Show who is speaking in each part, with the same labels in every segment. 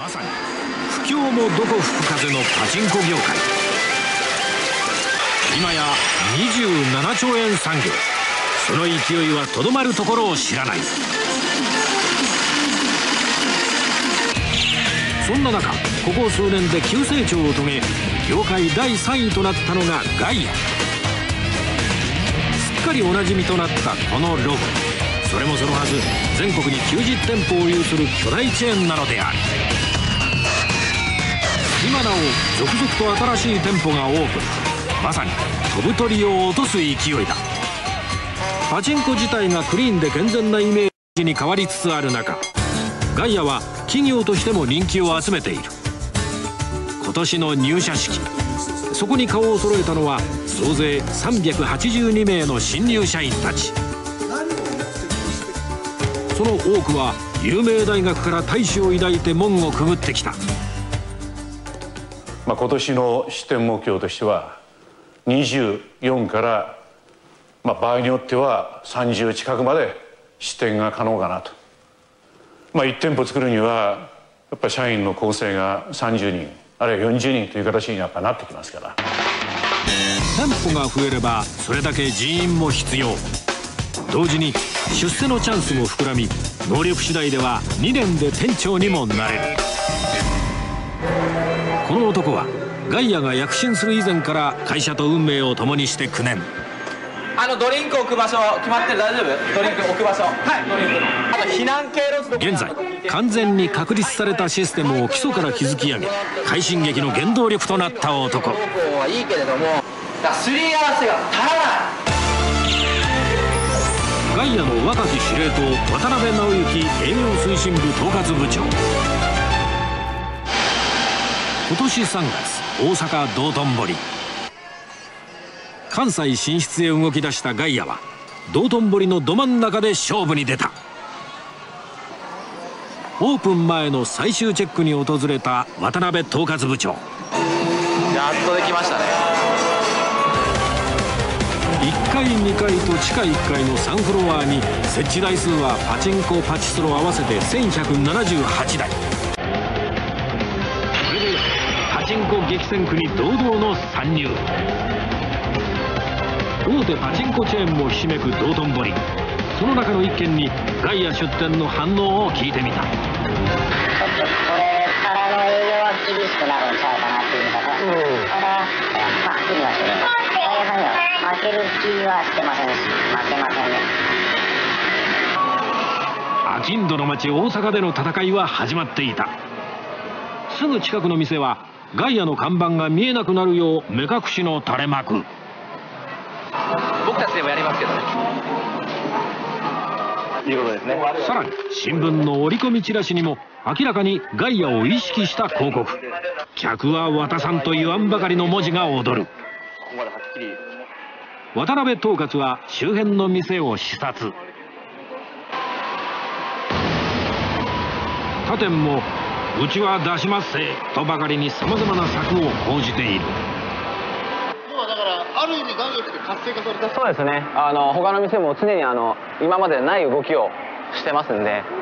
Speaker 1: さに不況もどこ吹く風のパチンコ業界。今や27兆円産業、その勢いはとどまるところを知らない。そんな中、ここ数年で急成長を遂げ、業界第3位となったのがガイア。すっかりおなじみとなったこのロゴ、それもそのはず、全国に90店舗を有する巨大チェーンなのである。今なお続々と新しい店舗がオープン。まさに飛ぶ鳥を落とす勢いだ。パチンコ自体がクリーンで健全なイメージに変わりつつある中、ガイアは企業としても人気を集めている。今年の入社式、そこに顔を揃えたのは総勢382名の新入社員たち。その多くは有名大学から大志を抱いて門をくぐってきた。
Speaker 2: 今年の支店目標としては24から、場合によっては30近くまで支店が可能かなと。1店舗作るにはやっぱり社員の構成が30人あるいは40人という形にやっぱなってきますから。
Speaker 1: 店舗が増えればそれだけ人員も必要。同時に出世のチャンスも膨らみ、能力次第では2年で店長にもなれる。この男はガイアが躍進する以前から会社と運命を共にして9年。
Speaker 3: ドリンク置く場所決まってる？大丈夫？ドリンク置く場所。はい、ドリンクの。あと避難経路。
Speaker 1: 現在完全に確立されたシステムを基礎から築き上げ、快進撃の原動力となった男。
Speaker 3: はいいけれども、すり合わせが足らない。
Speaker 1: ガイアの若き司令塔渡辺直之営業推進部統括部長。今年3月、大阪道頓堀。関西進出へ動き出したガイアは道頓堀のど真ん中で勝負に出た。オープン前の最終チェックに訪れた渡辺統括部長。
Speaker 3: やっとできましたね。
Speaker 1: 1階2階と地下1階の3フロアに設置台数はパチンコパチスロ合わせて1178台。これでパチンコ激戦区に堂々の参入。大手パチンコチェーンもひしめく道頓堀。その中の一軒にガイア出店の反応を聞いてみた。
Speaker 4: ちょっとこれからの営業は厳しくなるんちゃうかなっていう見方、ただはっきりはしてる。ガイアさんには負ける気はしてませんし、負けませんね。
Speaker 1: 商人の町大阪での戦いは始まっていた。すぐ近くの店はガイアの看板が見えなくなるよう目隠しの垂れ幕。
Speaker 3: 僕たちでもやりますけどね。いうことですね。
Speaker 1: さらに新聞の折り込みチラシにも明らかにガイアを意識した広告。客は渡さんと言わんばかりの文字が踊る。渡辺統括は周辺の店を視察。他店もうちは出しますせとばかりにさまざまな策を講じている。
Speaker 5: ある意味ガイアって活性化された。
Speaker 3: そうですね。他の店も常に今までない動きをしてますんで。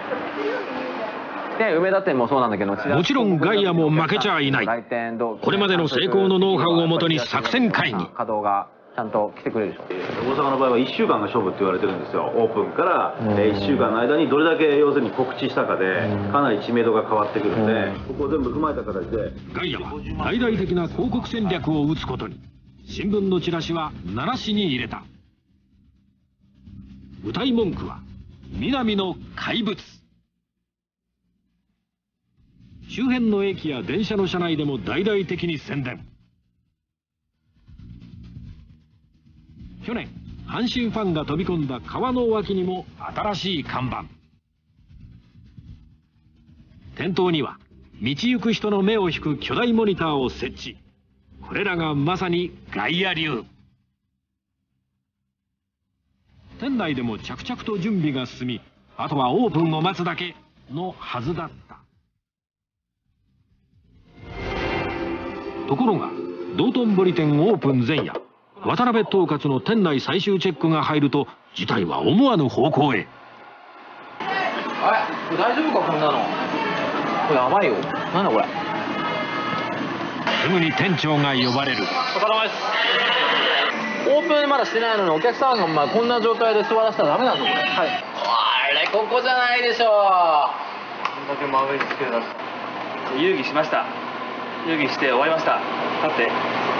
Speaker 3: で梅田店もそうなんだけど、
Speaker 1: もちろんガイアも負けちゃいない。これまでの成功のノウハウをもとに作戦会議。
Speaker 3: 稼働がちゃんと来てくれるでしょ。
Speaker 6: 大阪の場合は1週間が勝負って言われてるんですよ。オープンから1週間の間にどれだけ要するに告知したかでかなり知名度が変わってくるので、ここを全部踏まえた形で
Speaker 1: ガイアは大々的な広告戦略を打つことに。新聞のチラシは奈良市に入れた。歌い文句は南の怪物。周辺の駅や電車の車内でも大々的に宣伝。去年阪神ファンが飛び込んだ川の脇にも新しい看板。店頭には道行く人の目を引く巨大モニターを設置。これらがまさにガイア流。店内でも着々と準備が進み、あとはオープンを待つだけのはずだった。ところが道頓堀店オープン前夜、渡辺統括の店内最終チェックが入ると事態は思わぬ方向へ。
Speaker 3: あれ大丈夫かこんなの。 これやばいよ。なんだこれ。
Speaker 1: すぐに店長が呼ばれる。
Speaker 3: お疲れ様です。オープンまだしてないのにお客さんがこんな状態で座らせたらダメなんだこれ。はい。あれここじゃないでしょう。こんだけ真上につけ出した。遊戯しました。遊戯して終わりました。立って。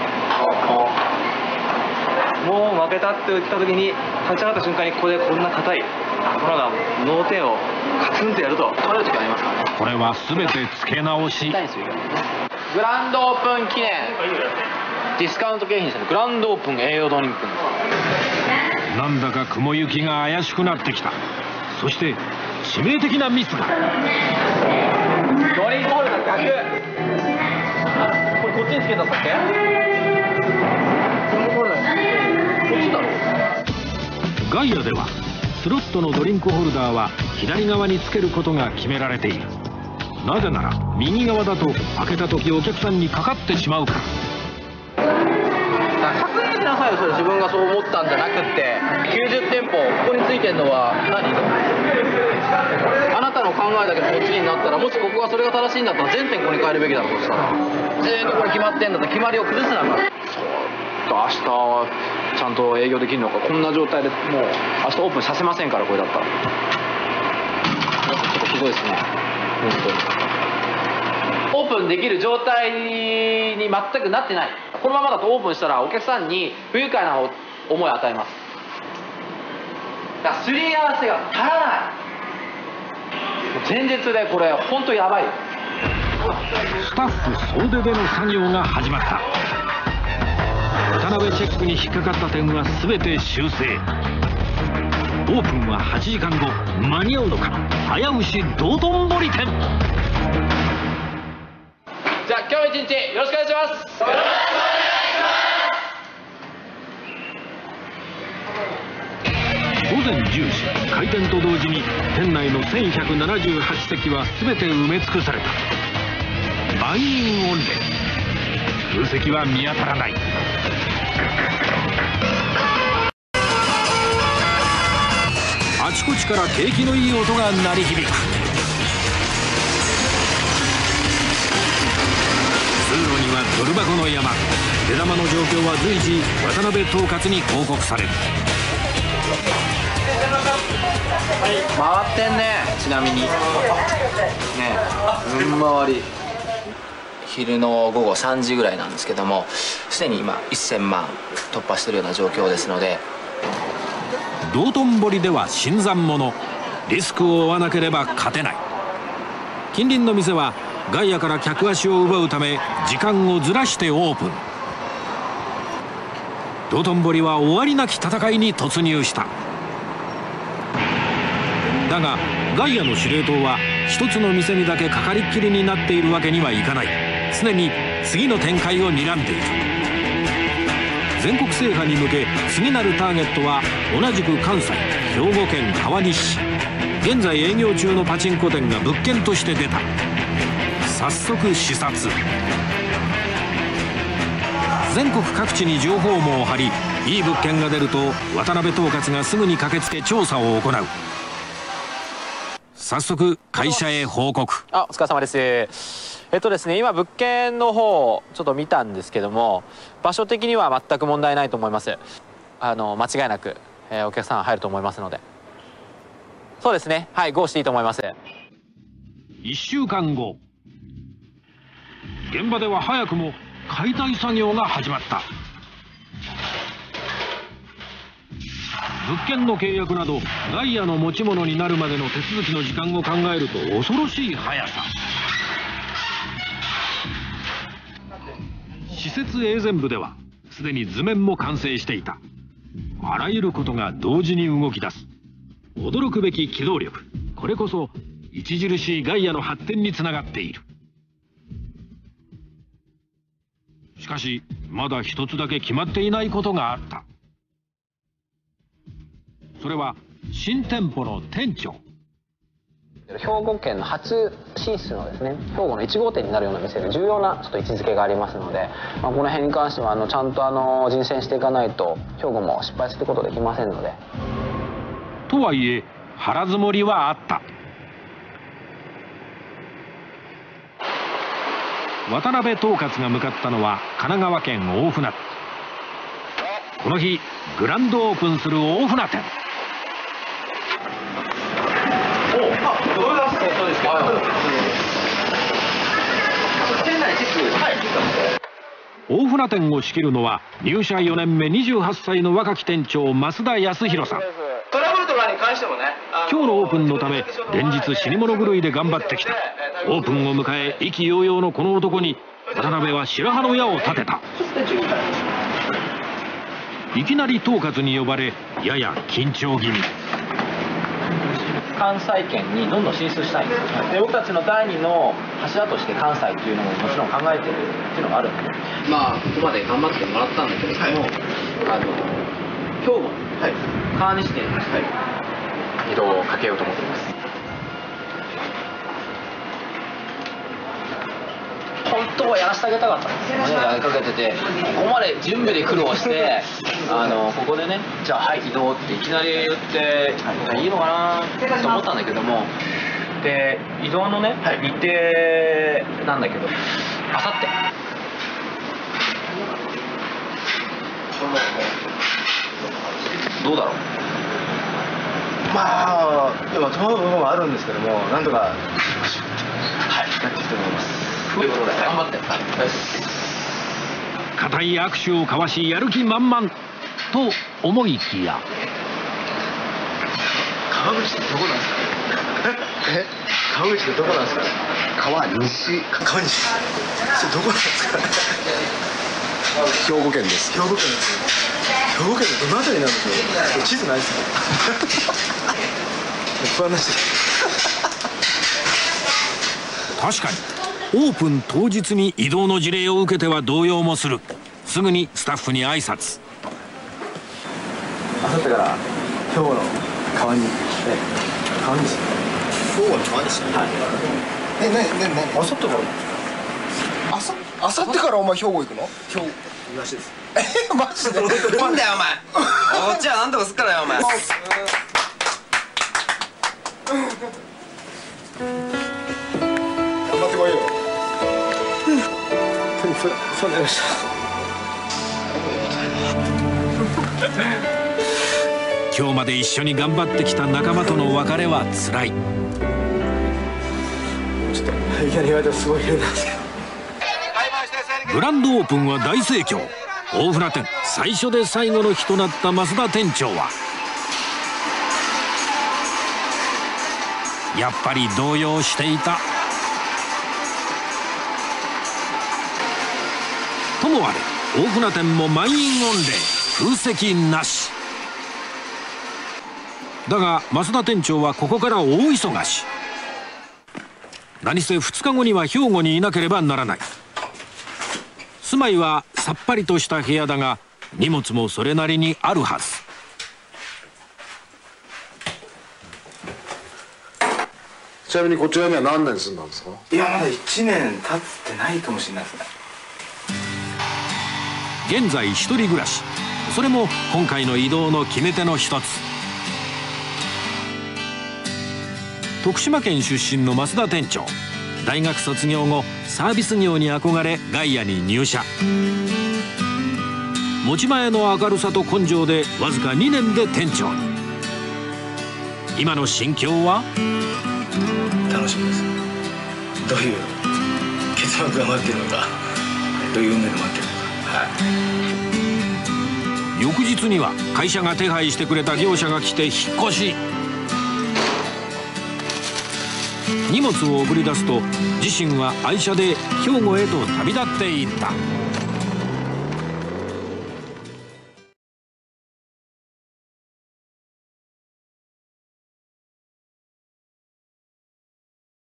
Speaker 3: もう負けたって言った時に立ち上がった瞬間にここでこんな硬いものが脳天をカツンとやると取れる時ありますからね。
Speaker 1: これは全て付け直し。
Speaker 3: グランドオープン記念ディスカウント景品ですね。グランドオープン栄養ドリンク。
Speaker 1: なんだか雲行きが怪しくなってきた。そして致命的なミスが。
Speaker 3: ドリンクホルダー逆。これこっちにつけたんだっけ。ドリンクホルダーこっちだろ。
Speaker 1: ガイアではスロットのドリンクホルダーは左側につけることが決められている。なぜなら右側だと開けた時お客さんにかかってしまうから。
Speaker 3: 確認しなさいよ。それ自分がそう思ったんじゃなくって90店舗ここについてるのは何。あなたの考えだけのこっちになったら、もしここがそれが正しいんだったら全店ここに変えるべきだろうとしたら、全部これ決まってんだったら決まりを崩すなから。明日はちゃんと営業できるのか。こんな状態でもう明日オープンさせませんから。これだったらちょっとひどいですね本当に。オープンできる状態に全くなってない。このままだとオープンしたらお客さんに不愉快な思いを与えます。だからすり合わせが足らない。前日でこれ本当やばいよ。
Speaker 1: スタッフ総出での作業が始まった。渡辺チェックに引っかかった点は全て修正。オープンは8時間後。間に合うのか。早押し道頓堀店。
Speaker 3: じゃあ今日一日よろしくお願いします。
Speaker 1: 午前10時開店と同時に店内の1178席は全て埋め尽くされた。満員御礼。空席は見当たらない。あちこちから景気のいい音が鳴り響く。通路にはドル箱の山。出玉の状況は随時渡辺統括に報告される。
Speaker 3: 回ってんね。ちなみにね運回り。昼の午後3時ぐらいなんですけども、すでに今1000万突破しているような状況ですので。
Speaker 1: 道頓堀では新参者。リスクを負わなければ勝てない。近隣の店はガイアから客足を奪うため時間をずらしてオープン。道頓堀は終わりなき戦いに突入した。だがガイアの司令塔は一つの店にだけかかりっきりになっているわけにはいかない。常に次の展開を睨んでいる。全国制覇に向け次なるターゲットは同じく関西兵庫県川西市。現在営業中のパチンコ店が物件として出た。早速視察。全国各地に情報網を張り、いい物件が出ると渡辺統括がすぐに駆けつけ調査を行う。早速会社へ報告。
Speaker 3: お疲れ様です。ですね、今物件の方をちょっと見たんですけども、場所的には全く問題ないと思います。間違いなく、お客さん入ると思いますので。そうですね、はい、ゴーしていいと思います。
Speaker 1: 1週間後、現場では早くも解体作業が始まった。物件の契約などガイアの持ち物になるまでの手続きの時間を考えると恐ろしい速さ。施設営前部ではすでに図面も完成していた。あらゆることが同時に動き出す。驚くべき機動力。これこそ著しいガイアの発展につながっている。しかしまだ一つだけ決まっていないことがあった。それは新店舗の店長。
Speaker 3: 兵庫県の初進出のですね、兵庫の1号店になるような店で重要なちょっと位置づけがありますので、この辺に関してはちゃんと人選していかないと兵庫も失敗することできませんので。
Speaker 1: とはいえ腹積もりはあった。 渡辺統括が向かったのは神奈川県大船。この日グランドオープンする大船店。大船店を仕切るのは入社4年目28歳の若き店長増田康弘さん。
Speaker 3: トラブルとかに関してもね、
Speaker 1: 今日のオープンのため連日死に物狂いで頑張ってきた。オープンを迎え意気揚々のこの男に渡辺は白羽の矢を立てた。いきなり統括に呼ばれやや緊張気味。
Speaker 3: 関西圏にどんどん進出したいんです。で僕たちの第2の柱として関西っていうのももちろん考えてるっていうのがあるんで、まあここまで頑張ってもらったんだけれども、兵庫、川西店に移動をかけようと思っています。本当はやらせてあげたかったんですよね。やりかけててここまで準備で苦労してここでね、じゃあはい移動っていきなり言っていいのかなと思ったんだけども、で移動のね、日程なんだけどあさってどうだろう。
Speaker 5: まあでも戸惑う部分はあるんですけども、なんとかやっていきたいと思います。
Speaker 3: ということで頑張って。
Speaker 1: 固い握手を交わしやる気満々と思いきや、
Speaker 5: 川口ってどこなんですか？川口ってどこなんですか？川西。それどこなんですか？兵庫県です。兵庫県です。兵庫県のどの辺りなんですか？地図ないですか？不安なしです。
Speaker 1: 確かにオープン当日に移動の辞令を受けては動揺もする。すぐにスタッフに挨拶。
Speaker 5: あさってから兵庫の川に川西。兵庫の川西。はい。ねあさってから。あさってからお前兵庫行くの？兵庫らしいです。マジで？
Speaker 3: なんだよお前。こっちはなんとかすっからよお前。
Speaker 5: 頑張ってこいよ。そうなりました。
Speaker 1: 今日まで一緒に頑張ってきた仲間との別れはつらい。
Speaker 5: ちょっといきなり言われたらすごい変なんですけど。
Speaker 1: グランドオープンは大盛況。大船店最初で最後の日となった増田店長はやっぱり動揺していた。ともあれ大船店も満員御礼、空席なし。だが増田店長はここから大忙し。何せ2日後には兵庫にいなければならない。住まいはさっぱりとした部屋だが荷物もそれなりにあるはず。
Speaker 7: ちなみにこちらには何年住んだんですか？
Speaker 5: いやまだ1年経ってないかもしれないですね。
Speaker 1: 現在一人暮らし。それも今回の移動の決め手の一つ。徳島県出身の増田店長、大学卒業後サービス業に憧れガイアに入社。持ち前の明るさと根性でわずか2年で店長に。今の心境は？
Speaker 5: 楽しみです。どういう結末が待っているのか、どういう運命が待っているのか。
Speaker 1: 翌日には会社が手配してくれた業者が来て引っ越し。荷物を送り出すと自身は愛車で兵庫へと旅立っていった。